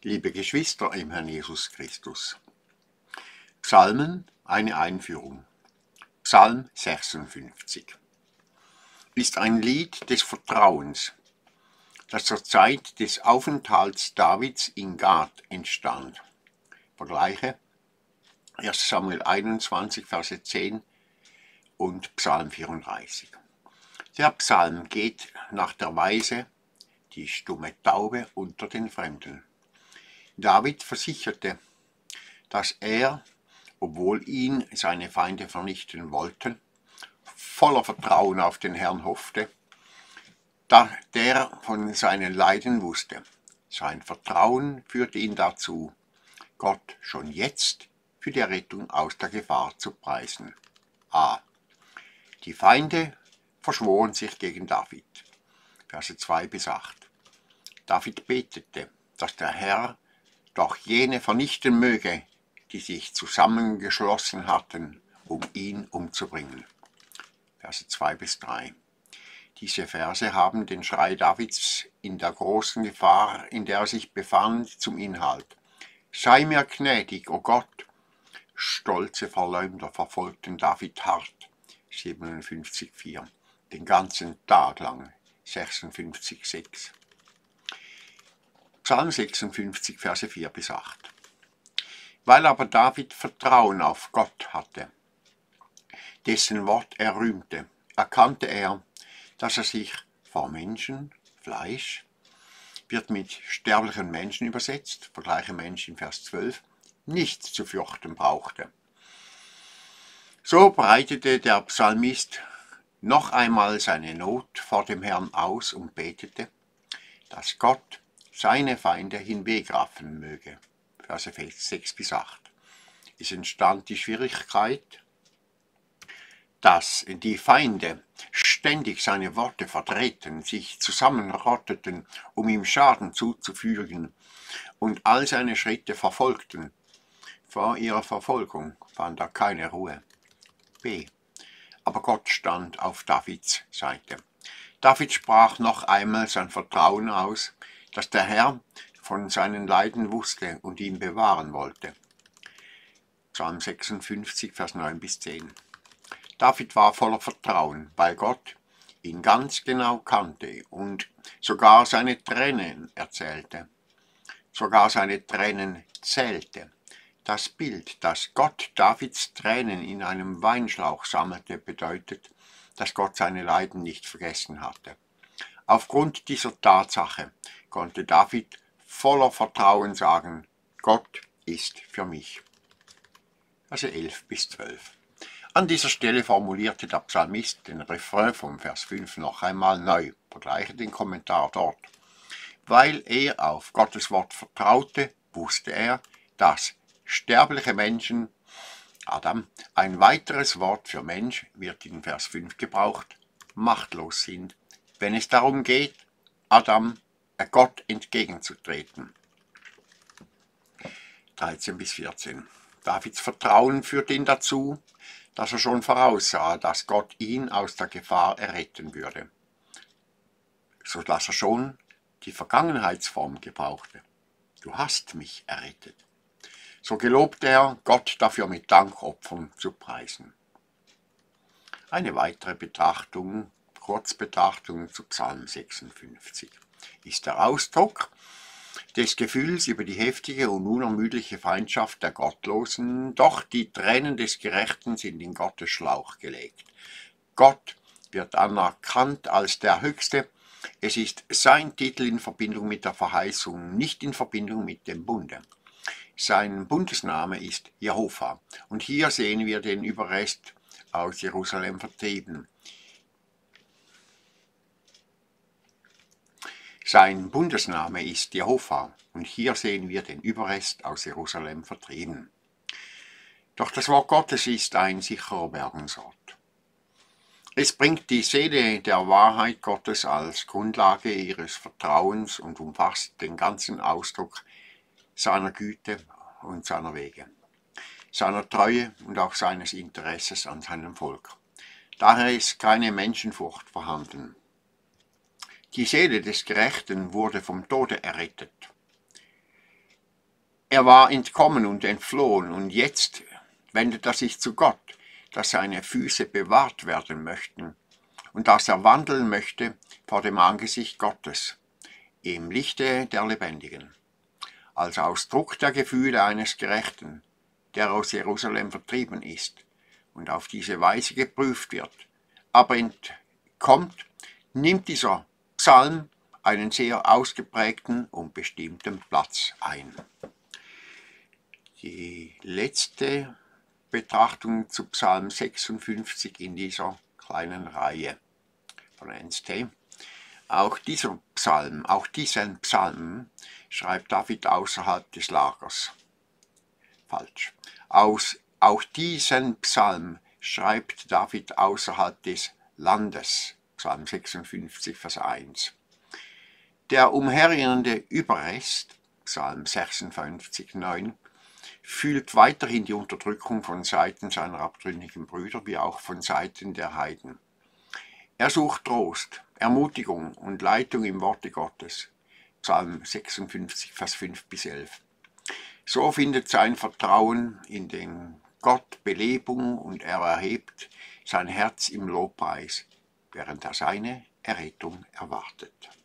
Liebe Geschwister im Herrn Jesus Christus. Psalmen, eine Einführung. Psalm 56 ist ein Lied des Vertrauens, das zur Zeit des Aufenthalts Davids in Gad entstand. Vergleiche 1. Samuel 21, Verse 10 und Psalm 34. Der Psalm geht nach der Weise die stumme Taube unter den Fremden. David versicherte, dass er, obwohl ihn seine Feinde vernichten wollten, voller Vertrauen auf den Herrn hoffte, da der von seinen Leiden wusste. Sein Vertrauen führte ihn dazu, Gott schon jetzt für die Rettung aus der Gefahr zu preisen. A. Die Feinde verschworen sich gegen David. Verse 2 bis 8. David betete, dass der Herr doch jene vernichten möge, die sich zusammengeschlossen hatten, um ihn umzubringen. Verse 2 bis 3. Diese Verse haben den Schrei Davids in der großen Gefahr, in der er sich befand, zum Inhalt. Sei mir gnädig, o Gott! Stolze Verleumder verfolgten David hart, 57,4, den ganzen Tag lang, 56,6. Psalm 56, Verse 4 bis 8. Weil aber David Vertrauen auf Gott hatte, dessen Wort er rühmte, erkannte er, dass er sich vor Menschen, Fleisch, wird mit sterblichen Menschen übersetzt, vergleiche Mensch in Vers 12, nichts zu fürchten brauchte. So breitete der Psalmist noch einmal seine Not vor dem Herrn aus und betete, dass Gott seine Feinde hinwegraffen möge. Verse 6 bis 8. Es entstand die Schwierigkeit, dass die Feinde ständig seine Worte verdrehten, sich zusammenrotteten, um ihm Schaden zuzufügen, und all seine Schritte verfolgten. Vor ihrer Verfolgung fand er keine Ruhe. B. Aber Gott stand auf Davids Seite. David sprach noch einmal sein Vertrauen aus, dass der Herr von seinen Leiden wusste und ihn bewahren wollte. Psalm 56, Vers 9 bis 10. David war voller Vertrauen, weil Gott ihn ganz genau kannte und sogar seine Tränen erzählte, sogar seine Tränen zählte. Das Bild, dass Gott Davids Tränen in einem Weinschlauch sammelte, bedeutet, dass Gott seine Leiden nicht vergessen hatte. Aufgrund dieser Tatsache konnte David voller Vertrauen sagen, Gott ist für mich. Verse 11 bis 12. An dieser Stelle formulierte der Psalmist den Refrain vom Vers 5 noch einmal neu, vergleiche den Kommentar dort. Weil er auf Gottes Wort vertraute, wusste er, dass sterbliche Menschen, Adam, ein weiteres Wort für Mensch wird in Vers 5 gebraucht, machtlos sind, wenn es darum geht, Adam, Gott entgegenzutreten. 13 bis 14. Davids Vertrauen führte ihn dazu, dass er schon voraussah, dass Gott ihn aus der Gefahr erretten würde, sodass er schon die Vergangenheitsform gebrauchte. Du hast mich errettet. So gelobte er, Gott dafür mit Dankopfern zu preisen. Eine weitere Betrachtung, Kurzbetrachtung zu Psalm 56, ist der Ausdruck des Gefühls über die heftige und unermüdliche Feindschaft der Gottlosen, doch die Tränen des Gerechten sind in Gottes Schlauch gelegt. Gott wird anerkannt als der Höchste. Es ist sein Titel in Verbindung mit der Verheißung, nicht in Verbindung mit dem Bunde. Sein Bundesname ist Jehova. Und hier sehen wir den Überrest aus Jerusalem vertrieben. Sein Bundesname ist Jehova, und hier sehen wir den Überrest aus Jerusalem vertrieben. Doch das Wort Gottes ist ein sicherer Bergungsort. Es bringt die Seele der Wahrheit Gottes als Grundlage ihres Vertrauens und umfasst den ganzen Ausdruck seiner Güte und seiner Wege, seiner Treue und auch seines Interesses an seinem Volk. Daher ist keine Menschenfurcht vorhanden. Die Seele des Gerechten wurde vom Tode errettet. Er war entkommen und entflohen, und jetzt wendet er sich zu Gott, dass seine Füße bewahrt werden möchten und dass er wandeln möchte vor dem Angesicht Gottes, im Lichte der Lebendigen, als Ausdruck der Gefühle eines Gerechten, der aus Jerusalem vertrieben ist und auf diese Weise geprüft wird, aber entkommt, nimmt dieser Psalm einen sehr ausgeprägten und bestimmten Platz ein. Die letzte Betrachtung zu Psalm 56 in dieser kleinen Reihe von NST. Auch diesen Psalm schreibt David außerhalb des Lagers. Falsch. Auch diesen Psalm schreibt David außerhalb des Landes. Psalm 56, Vers 1. Der umherirrende Überrest, Psalm 56, 9, fühlt weiterhin die Unterdrückung von Seiten seiner abtrünnigen Brüder wie auch von Seiten der Heiden. Er sucht Trost, Ermutigung und Leitung im Worte Gottes. Psalm 56, Vers 5 bis 11. So findet sein Vertrauen in den Gott Belebung und er erhebt sein Herz im Lobpreis, während er seine Errettung erwartet.